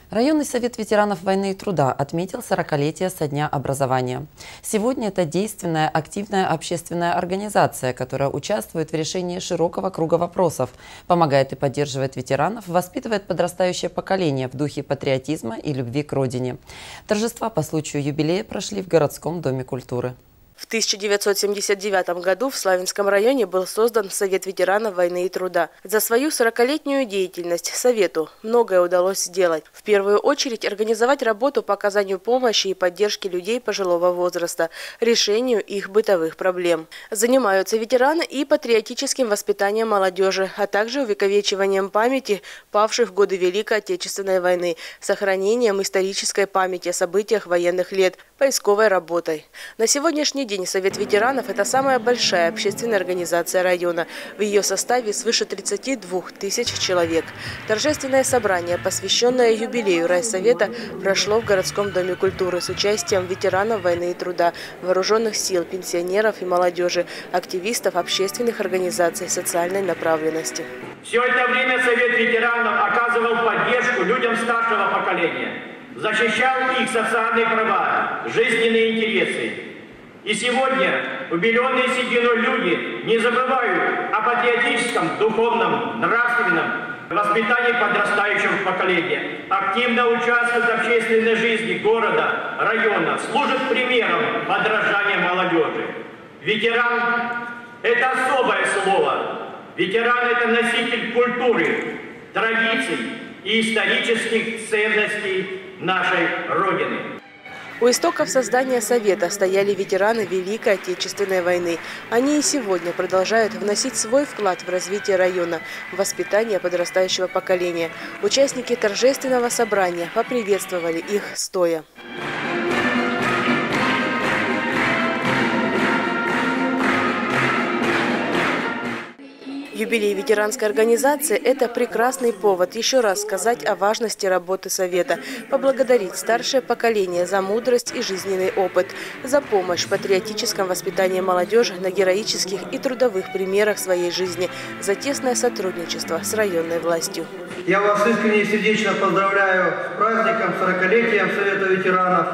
Районный совет ветеранов войны и труда отметил 40-летие со дня образования. Сегодня это действенная, активная общественная организация, которая участвует в решении широкого круга вопросов, помогает и поддерживает ветеранов, воспитывает подрастающее поколение в духе патриотизма и любви к родине. Торжества по случаю юбилея прошли в городском доме культуры. В 1979 году в Славянском районе был создан Совет ветеранов войны и труда. За свою 40-летнюю деятельность Совету многое удалось сделать. В первую очередь организовать работу по оказанию помощи и поддержке людей пожилого возраста, решению их бытовых проблем. Занимаются ветераны и патриотическим воспитанием молодежи, а также увековечиванием памяти павших в годы Великой Отечественной войны, сохранением исторической памяти о событиях военных лет, поисковой работой. На сегодняшний день Совет ветеранов – это самая большая общественная организация района. В ее составе свыше 32 тысяч человек. Торжественное собрание, посвященное юбилею райсовета, прошло в городском доме культуры с участием ветеранов войны и труда, вооруженных сил, пенсионеров и молодежи, активистов общественных организаций социальной направленности. Все это время Совет ветеранов оказывал поддержку людям старшего поколения, защищал их социальные права, жизненные интересы. И сегодня убеленные сединой люди не забывают о патриотическом, духовном, нравственном воспитании подрастающего поколения. Активно участвуют в общественной жизни города, района, служат примером подражания молодежи. Ветеран – это особое слово. Ветеран – это носитель культуры, традиций и исторических ценностей нашей Родины. У истоков создания Совета стояли ветераны Великой Отечественной войны. Они и сегодня продолжают вносить свой вклад в развитие района, в воспитание подрастающего поколения. Участники торжественного собрания поприветствовали их стоя. Юбилей ветеранской организации – это прекрасный повод еще раз сказать о важности работы Совета, поблагодарить старшее поколение за мудрость и жизненный опыт, за помощь в патриотическом воспитании молодежи на героических и трудовых примерах своей жизни, за тесное сотрудничество с районной властью. Я вас искренне и сердечно поздравляю с праздником, 40-летием Совета ветеранов.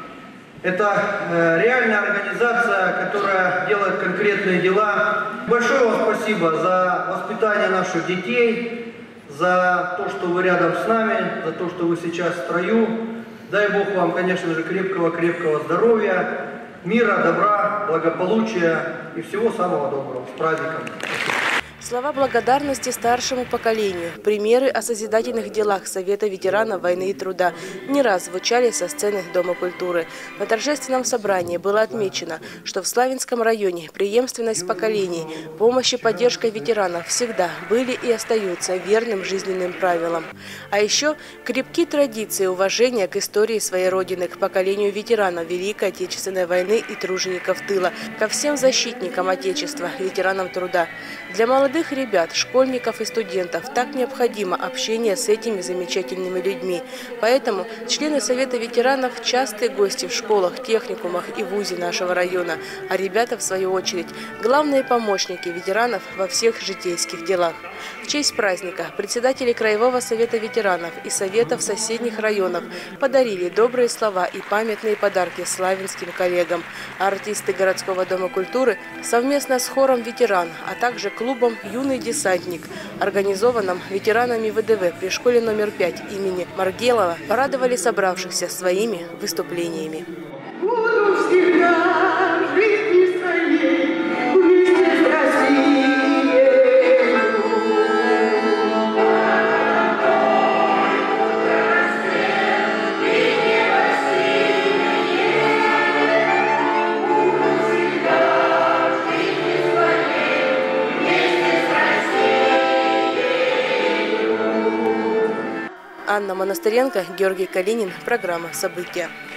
Это реальная организация, которая делает конкретные дела. Большое вам спасибо за воспитание наших детей, за то, что вы рядом с нами, за то, что вы сейчас в строю. Дай Бог вам, конечно же, крепкого здоровья, мира, добра, благополучия и всего самого доброго. С праздником! Слова благодарности старшему поколению, примеры о созидательных делах Совета ветеранов войны и труда не раз звучали со сцены Дома культуры. На торжественном собрании было отмечено, что в Славянском районе преемственность поколений, помощь и поддержка ветеранов всегда были и остаются верным жизненным правилам. А еще крепкие традиции уважения к истории своей родины, к поколению ветеранов Великой Отечественной войны и тружеников тыла, ко всем защитникам Отечества, ветеранам труда. Для молодых ребят, школьников и студентов так необходимо общение с этими замечательными людьми. Поэтому члены Совета ветеранов – частые гости в школах, техникумах и вузе нашего района, а ребята, в свою очередь, главные помощники ветеранов во всех житейских делах. В честь праздника председатели Краевого совета ветеранов и советов соседних районов подарили добрые слова и памятные подарки славянским коллегам. А артисты городского дома культуры совместно с хором «Ветеран», а также клубом «Юный десантник», организованным ветеранами ВДВ при школе номер 5 имени Маргелова, порадовали собравшихся своими выступлениями. Буду всегда жить в стране, вместе с Россией. Анна Монастыренко, Георгий Калинин. Программа «События».